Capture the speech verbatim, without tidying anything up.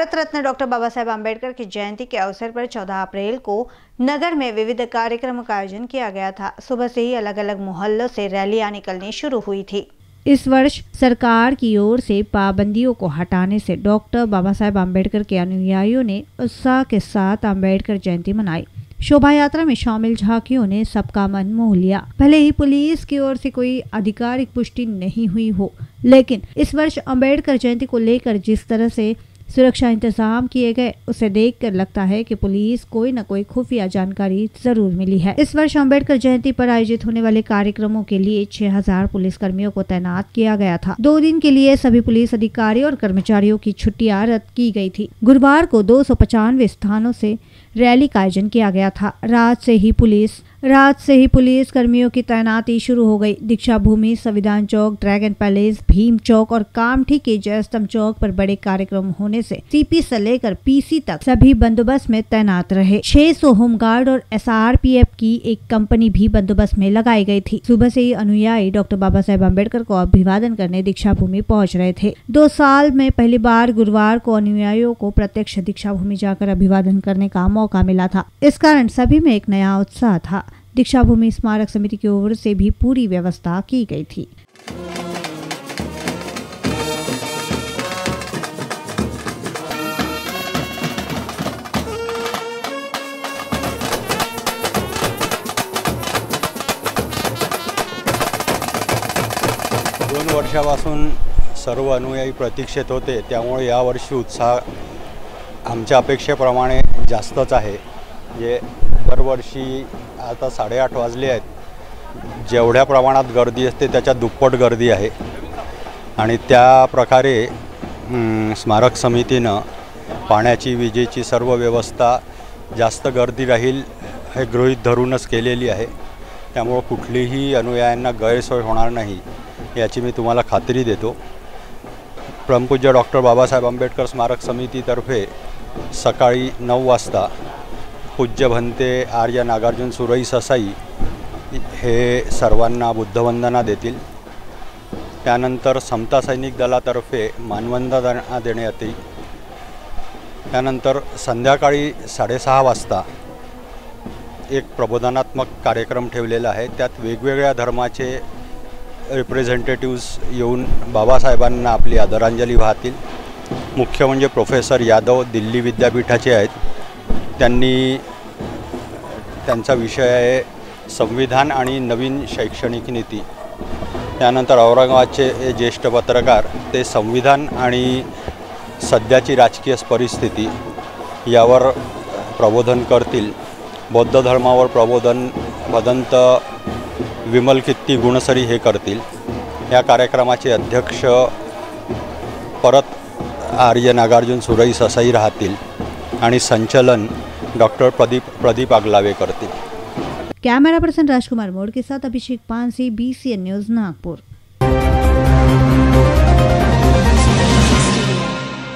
Bharat Ratna doctor Baba Saheb Ambedkar की जयंती के अवसर पर चौदह अप्रैल को नगर में विविध कार्यक्रमों का आयोजन किया गया था। सुबह से ही अलग अलग मोहल्लों से रैलियां निकलनी शुरू हुई थी। इस वर्ष सरकार की ओर से पाबंदियों को हटाने से डॉक्टर बाबा साहेब आम्बेडकर के अनुयायियों ने उत्साह के साथ आम्बेडकर जयंती मनाई। शोभा यात्रा में शामिल झांकियों ने सबका मन मोह लिया। भले ही पुलिस की ओर से कोई आधिकारिक पुष्टि नहीं हुई हो, लेकिन इस वर्ष अम्बेडकर जयंती को लेकर जिस तरह से सुरक्षा इंतजाम किए गए, उसे देखकर लगता है कि पुलिस कोई न कोई खुफिया जानकारी जरूर मिली है। इस वर्ष अम्बेडकर जयंती पर आयोजित होने वाले कार्यक्रमों के लिए छह हजार पुलिस कर्मियों को तैनात किया गया था। दो दिन के लिए सभी पुलिस अधिकारी और कर्मचारियों की छुट्टियां रद्द की गई थी। गुरुवार को दो सौ पचानवे स्थानों से रैली का आयोजन किया गया था। रात से ही पुलिस रात से ही पुलिस कर्मियों की तैनाती शुरू हो गई। दीक्षा भूमि, संविधान चौक, ड्रैगन पैलेस, भीम चौक और कामठी के जयस्तंभ चौक पर बड़े कार्यक्रम होने से सीपी से लेकर पीसी तक सभी बंदोबस्त में तैनात रहे। छह सौ होमगार्ड और एसआरपीएफ की एक कंपनी भी बंदोबस्त में लगाई गई थी। सुबह से ही अनुयायी डॉक्टर बाबा साहेब आम्बेडकर को अभिवादन करने दीक्षा भूमि पहुँच रहे थे। दो साल में पहली बार गुरुवार को अनुयायियों को प्रत्यक्ष दीक्षा भूमि जाकर अभिवादन करने का मौका मिला था। इस कारण सभी में एक नया उत्साह था। दीक्षा भूमि स्मारक समिति की ओर से भी पूरी व्यवस्था की गई थी। दोन वर्षापासून सर्व अनुयायी प्रतीक्षेत होते, त्यामुळे यावर्षी उत्साह आमच्या अपेक्षेप्रमाणे जास्तच आहे। जे दरवर्षी आता साडेआठ वाजले आहेत, जेवढ्या प्रमाणात गर्दी असते त्याच्या दुप्पट गर्दी आहे आणि त्या प्रकारे स्मारक समितीनं पाण्याची, विजेची सर्व व्यवस्था जास्त गर्दी राहील हे गृहीत धरूनच केलेली आहे। त्यामुळे कुठलीही अनुयायांना गैरसोय होणार नाही याची मी तुम्हाला खात्री देतो। परमपूज्य डॉक्टर बाबासाहेब आंबेडकर स्मारक समितीतर्फे सकाळी नऊ वाजता पूज्य भंते आर्य नागार्जुन सुरई ससाई हे सर्वांना बुद्धवंदना देतील। त्यानंतर समता सैनिक दलातर्फे मानवंदना देण्यात येईल। त्यानंतर संध्याकाळी साडेसहा वाजता एक प्रबोधनात्मक कार्यक्रम ठेवलेला आहे। त्यात वेगवेगळ्या धर्माचे रिप्रेझेंटेटिव्स येऊन बाबासाहेबांना आपली आदरांजली वाहतील। मुख्य म्हणजे प्रोफेसर यादव दिल्ली विद्यापीठाचे आहेत। त्यांनी त्यांचा विषय आहे संविधान आणि नवीन शैक्षणिक नीती। त्यानंतर औरंगाबादचे ज्येष्ठ पत्रकार ते संविधान आणि सध्याची राजकीय परिस्थिती यावर प्रबोधन करतील। बौद्ध धर्मावर प्रबोधन भदंत विमल कीर्ती गुणसरी हे करतील। या कार्यक्रमाचे अध्यक्ष परत आर्य नागार्जुन सुरई ससाई राहतील आणि संचलन डॉक्टर प्रदीप प्रदीप आगलावे करतील। कैमरा पर्सन राजकुमार मोड़ के साथ अभिषेक पानसी, बीसीएन न्यूज़ नागपुर।